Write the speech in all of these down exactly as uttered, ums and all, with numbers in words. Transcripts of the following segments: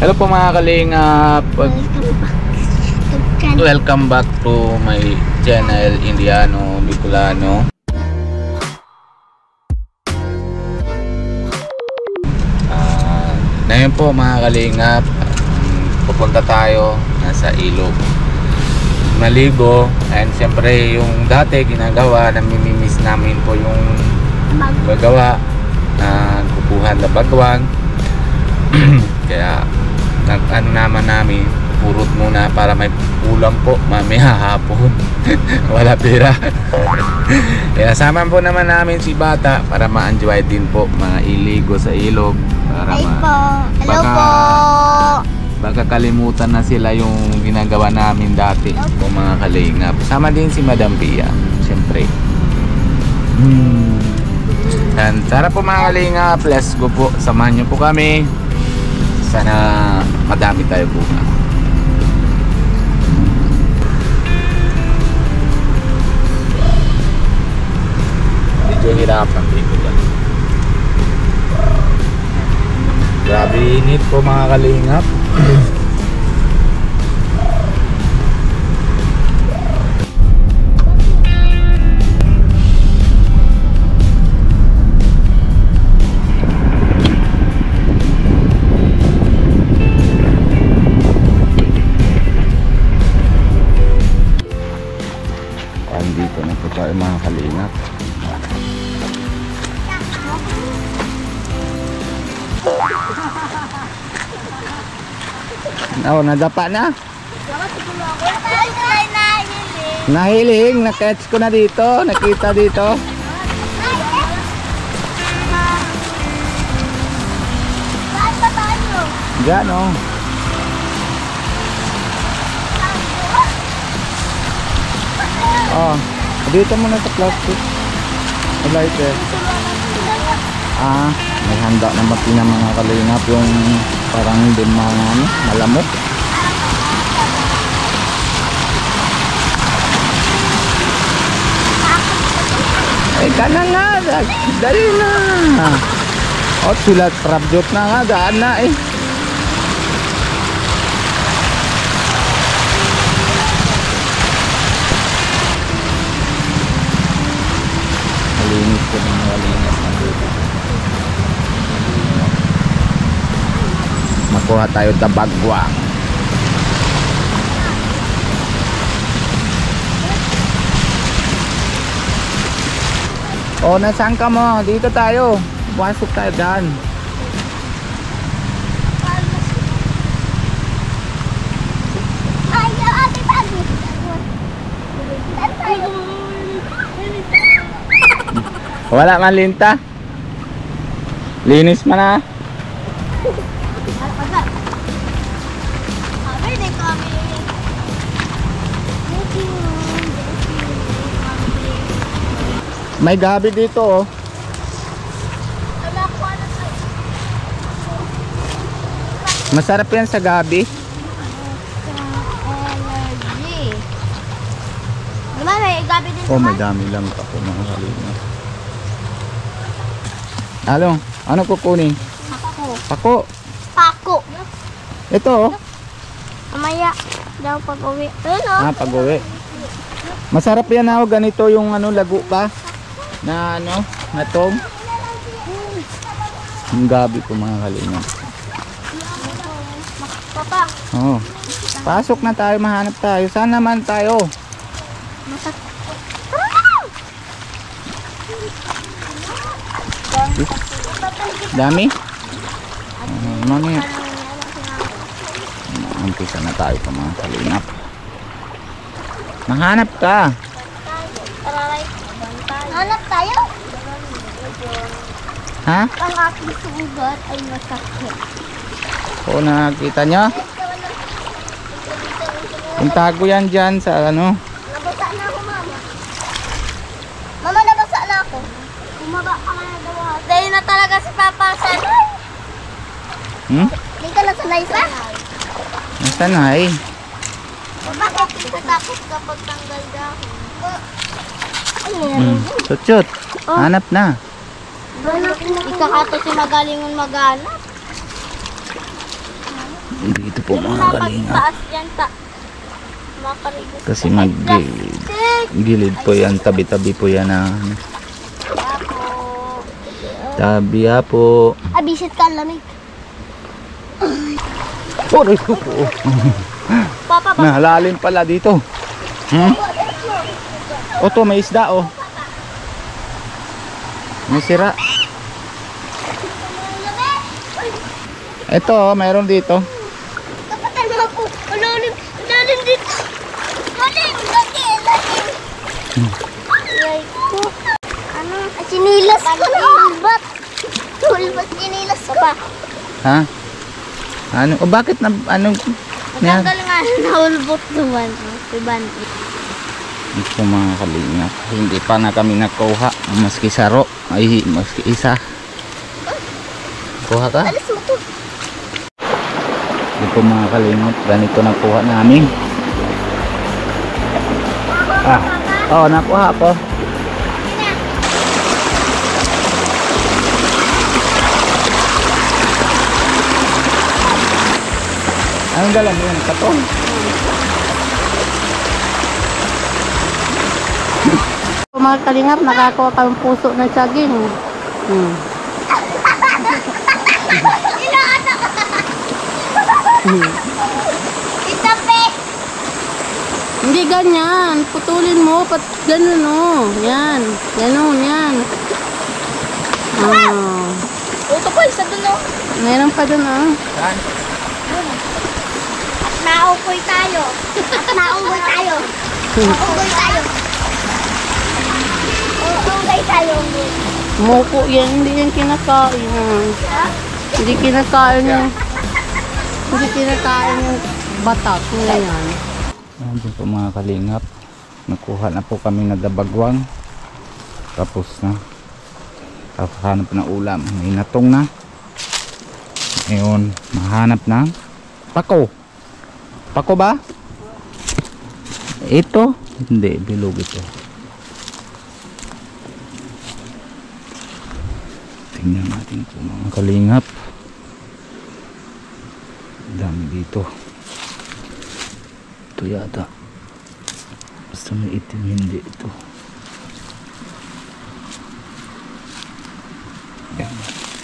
Hello po mga kalingap. Welcome back to my channel Indiano Bicolano. uh, Ngayon po mga kalingap, pupunta tayo nasa ilog maligo. And siyempre yung dati ginagawa, namimimiss namin po yung gagawa na uh, kukuhan na bagwang. Kaya nag ano naman namin, purot muna para may ulam po mamaya hapon. Wala pera. Kaya samahan po naman namin si bata para ma-enjoy din po mga iligo sa ilog. Para Hi ma po. Hello baka, po. baka kalimutan na sila yung ginagawa namin dati po mga kalingap. Sama din si Madam Pia siyempre. hmm. And tara po mga kalingap, let's go po, samahan nyo po kami. Sana madami tayo bunga. Medyo hirapan dito lang. Grabe init po mga kalingap. Dito na po tayo mga kalingap. Oh, nadapa na. Nahiling, na-catch ko na dito, nakita dito. Diyan oh. Oh, dito muna sa plastic. Lighter. Ah, may handa na ba ng mga kalingap yung parang hindi mga ano, malamok. Eh, kana nga, dali na. Oh, sulat prabjot na nga, daan na eh. Malinis ko ng malinis na dito. Makuha tayo sa bagwang. O, nasaan ka mo? Dito tayo. Pasok tayo dyan. Wala man linta. Linis man na. May gabi dito oh. Masarap yan sa gabi. Oh, may dami lang ako mga kalingap. Alo, ano kukunin? Pako. Pako. Pako. Ito oh. Mamaya daw pag-uwi. Ayun oh. Ah, pag-uwi. Masarap yan ako, ganito yung ano, lago pa na ano, natog. Yung gabi ko mga kalingap. Papa. Oh. Pasok na tayo, mahanap tayo. Saan naman tayo? Masak. Dami? Uh, mamaya. Umpisa na tayo pa mga kalingap. Mahanap ka. Hanap tayo? Ha? Ang aking sugat ay masakit. Oo, nakakita nyo? Intago yan dyan sa ano. Nabasa na ako, mama. Mama, nabasa na ako. Bumaba ka na daw. Dahil na talaga si Papa sanay. Hmm? Hindi ka na sanay pa? Nasanay. Bakit natakot kapag tanggal dahon? Hmm. Sutsut. Hanap na. Ikakato si magalingon maghanap. Dito po mga kalingap. Taas yan, ta. Makarigot. Kasi mag-gilid. Gilid po yan. Tabi-tabi po yan na. Tabi ha po. Ah, bisit ka lamig. Oh, ito po. Papa, papa. Nahalalim pala dito. Hmm? O to, may isda oh. May sira. Ito oh, mayroon dito. Kapatay mo ako. Lalim, lalim dito. Lalim, lalim, lalim. Aray ko. Ano? Ah, sinilas ko na ulbat. Ulbat sinilas ko. Papa. Ha? Ano? O bakit na ano? Yan. Matanggal nga na ulbot naman. Iban. Ito mga kalingap. Hindi pa na kami nakuha. Maski saro. Ay, maski isa. Kuha ka? Alis mo to. Ito mga kalingap. Ganito nakuha namin. Ah. Oh, nakuha ko. Anong dala mo yan? Katong? Mga kalingap, nakakuha kami puso ng saging. Hmm. Itape. Hindi ganyan. Putulin mo. Pat ganun o. Yan. Ganun, yan. Ah. Uto ko, isa dun o. Meron pa dun ah. Saan? At naukoy tayo. At naukoy tayo. Naukoy tayo. Naukoy tayo. Muko yan. Hindi yan kinakain. Ah. Hindi kinakain yung hindi kinakain yung batak nila yan. Ayan po mga kalingap. Nakuha na po kami na dabagwang. Tapos na. Kahanap na ulam. May natong na. Ngayon, mahanap na pako. Pako ba? Ito? Hindi, bilog ito. Tingnan natin po mga kalingap. Dami dito. Ito yata. Basta may itim, hindi ito. Yan.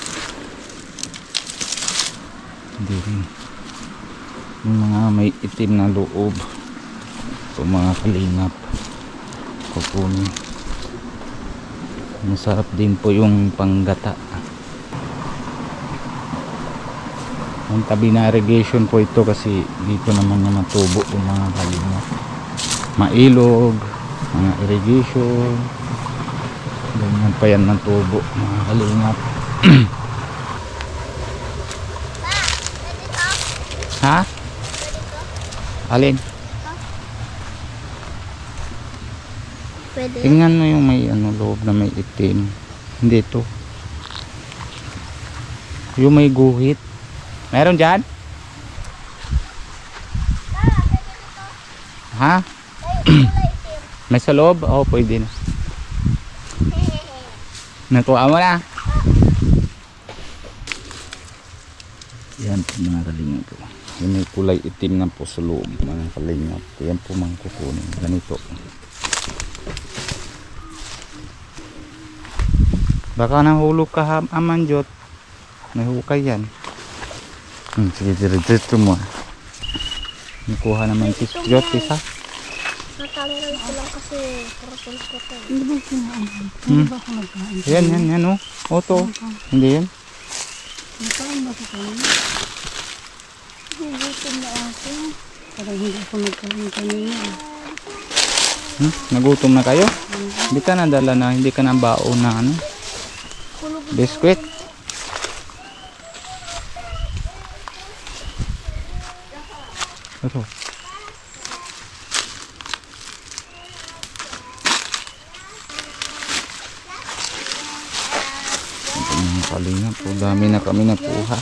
Hindi rin. Yung mga may itim na loob. Ito mga kalingap. Kukunin. Masarap din po yung panggata. Ang tabi na irrigation po ito kasi dito naman yung matubo yung mga kalingap. Mailog, mga irrigation. Ganyan pa yan ng tubo mga kalingap. Ha? Alin? Pwede. Tingnan mo yung may ano loob na may itim. Hindi ito. Yung may guhit. Meron dyan? Ha? May sa loob? Oo, pwede na. Natuwa mo na. Yan po mga kalingap po. Yung may kulay itim na po sa loob mga kalingap. Yan po mga kukunin. Ganito. Baka nahulog ka ha, amanjot. May hukay yan. Hmm, sige, dito mo. Nakuha naman si Jot, isa. Natanggal ko lang kasi purple ko to. Hindi ba kinain? Hmm. Ba kumakain? Yan, yan, yan o. Oh. Oto. Hindi yan. Nakain ba ko kain? Hindi ko na ako. Parang hindi ako nagkain kanina. Hmm? Nagutom na kayo? Hindi ka nadala na, hindi ka na baon na ano? Biskuit. Ito. Ang kalingap po, dami na kami nakuha.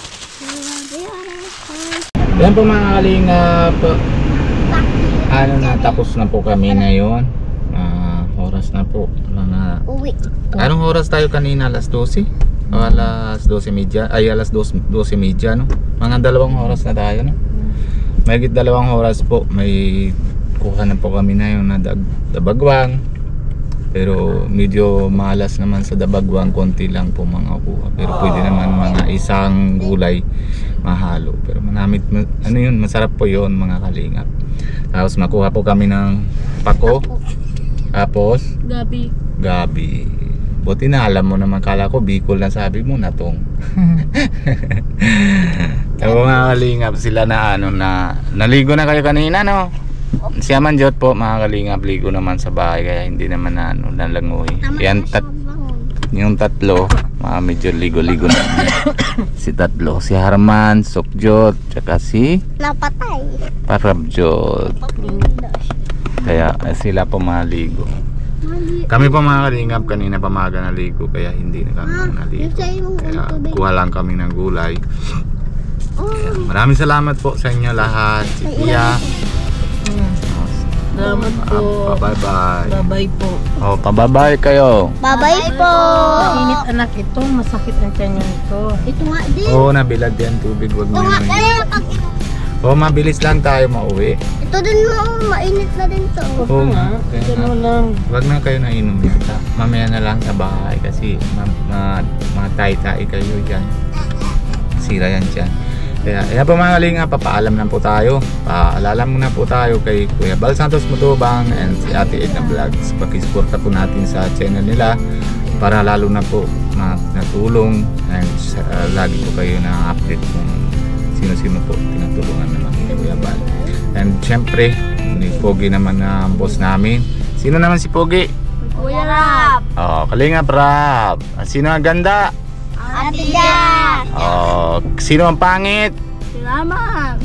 Yan po mga kalingap. Ano na, tapos na po kami ngayon. Ah, oras na po. Mga, Uwi. anong oras tayo kanina? Alas dose? alas dose media, ay alas dose media, no? Mga dalawang oras na tayo, no? Mahigit dalawang oras po, may kuha na po kami na yung na dag, dabagwang. Pero medyo malas naman sa dabagwang, konti lang po mga kuha. Pero pwede naman mga isang gulay mahalo. Pero manamit, ano yun, masarap po yun mga kalingap. Tapos makuha po kami ng pako. Tapos Gabi. gabi. Buti na alam mo naman, kala ko Bicol na sabi mo na tong. Tapos mga kalingap, sila na ano na, naligo na kayo kanina, no? Siya man Jot po mga kalingap, ligo naman sa bahay kaya hindi naman na ano, nalangoy. Yan tat, yung tatlo, mga medyo ligo-ligo na. Si tatlo, si Harman, Sokjot, tsaka si Napatay. Parabjot. Kaya eh, sila po maligo. Kami pa mga kalingap, kanina pa maga naligo kaya hindi na kami naligo. Kaya kuha lang kami ng gulay. Kaya, maraming salamat po sa inyo lahat. Si Tia. Salamat po. Ah, bye bye. Babay po. Oh, pababay kayo. Bye-bye po. Mainit anak ito, masakit ang tiyan niya nito. Ito nga din. Oo, oh, nabilad yan tubig, wag Ito mo nga. yun. Eh, pag Oh, mabilis lang tayo mauwi. ito din mo, mainit na din to. Oo nga. Kaya Ganun nga. lang. Wag na kayo nainom yata. Mamaya na lang sa bahay kasi ma, ma, matay-tay kayo dyan. Sira yan dyan. Kaya, kaya po mga kalinga, papaalam na po tayo. Paalala muna po tayo kay Kuya Bal Santos Mutubang and si Ate Edna Vlogs. Pakisuporta po natin sa channel nila para lalo na po na natulong and uh, lagi po kayo na update kung sino-sino po tinutulungan naman ni Kuya Bal. And syempre, ni Pogi naman na boss namin. Sino naman si Pogi? Kuya Rap. Oh, Kalinga Prab. Sino ang ganda? Ate Jack. Oh, sino ang pangit? Salamat.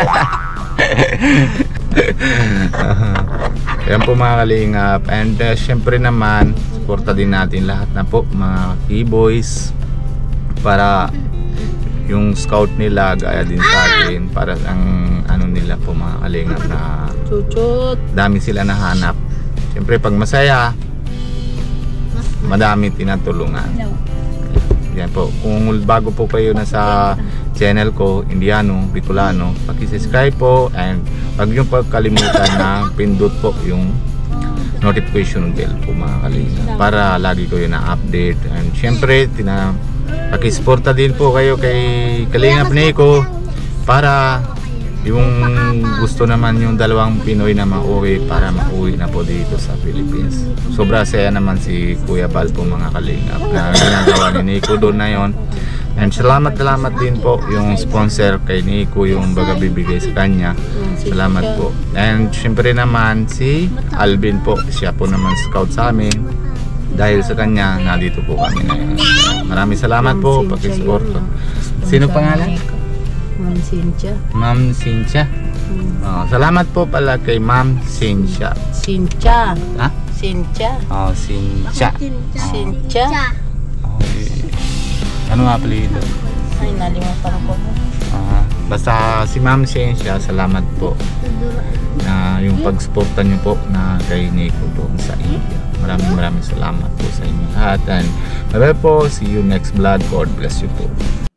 Yan po mga kalingap. And uh, syempre naman, suporta din natin lahat na po mga keyboys para yung scout nila gaya din sa atin para ang ano nila po mga kalingap na Chuchut. dami sila nahanap. Syempre pag masaya, madami tinatulungan. Yan po, kung bago po kayo na sa channel ko, Indiano, Bicolano, paki-subscribe po and wag niyo pagkalimutan na pindot po yung notification bell po mga kalingap para lagi ko yun na-update. And syempre, tina pakisuporta din po kayo kay Kalingap Nico para yung gusto naman yung dalawang Pinoy na mauwi para mauwi na po dito sa Philippines. Sobra saya naman si Kuya Bal po mga kalingap na ginagawa ni Nico doon na yon. And salamat salamat din po yung sponsor kay Nico yung baga bibigay sa kanya. Salamat po. And syempre naman si Alvin po, siya po naman scout sa amin. Dahil sa kanya, nandito po kami ngayon. Maraming salamat po, pakisuporta. Sino pangalan? Ma'am Cynthia. Ma'am Cynthia. Hmm. Oh, salamat po pala kay Ma'am Cynthia. Cynthia. Ha? Cynthia. Oh, Cynthia. Cynthia. Okay. Ano nga apelido? Ay, nalimutan ko. Ah, basta si Ma'am Cynthia, salamat po na yung pagsuporta niyo po na kay Nico doon sa India. Maraming maraming salamat po sa inyo lahat. And bye bye po. See you next vlog. God bless you po.